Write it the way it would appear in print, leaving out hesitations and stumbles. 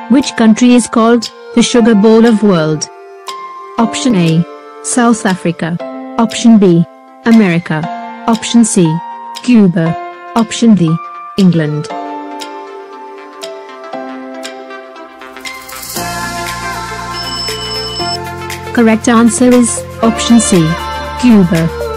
Which country is called the sugar bowl of world? Option A, South Africa. Option B, America. Option C, Cuba. Option D, England. Correct answer is option C, Cuba.